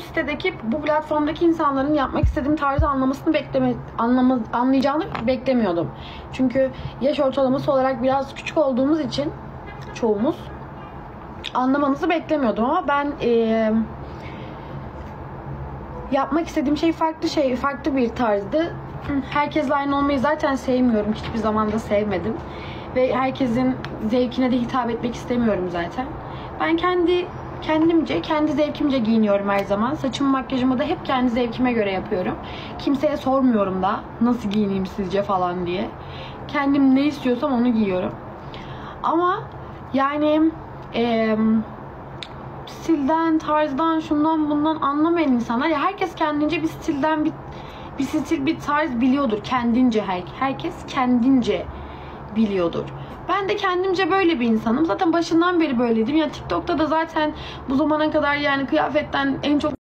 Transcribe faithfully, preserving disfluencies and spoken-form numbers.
sitedeki, bu platformdaki insanların yapmak istediğim tarzı anlamasını bekleme, anlama, anlayacağını beklemiyordum. Çünkü yaş ortalaması olarak biraz küçük olduğumuz için çoğumuz anlamanızı beklemiyordum ama ben e, yapmak istediğim şey farklı şey, farklı bir tarzdı. Herkesle aynı olmayı zaten sevmiyorum. Hiçbir zaman da sevmedim. Ve herkesin zevkine de hitap etmek istemiyorum zaten. Ben kendi kendimce, kendi zevkimce giyiniyorum her zaman. Saçımı, makyajımı da hep kendi zevkime göre yapıyorum. Kimseye sormuyorum da nasıl giyineyim sizce falan diye. Kendim ne istiyorsam onu giyiyorum. Ama yani eee stilden, tarzdan, şundan bundan anlamayan insanlar, ya herkes kendince bir stilden bir bir stil, bir tarz biliyordur kendince. Her, herkes kendince biliyordur. Ben de kendimce böyle bir insanım. Zaten başından beri böyleydim. Ya TikTok'ta da zaten bu zamana kadar yani kıyafetten en çok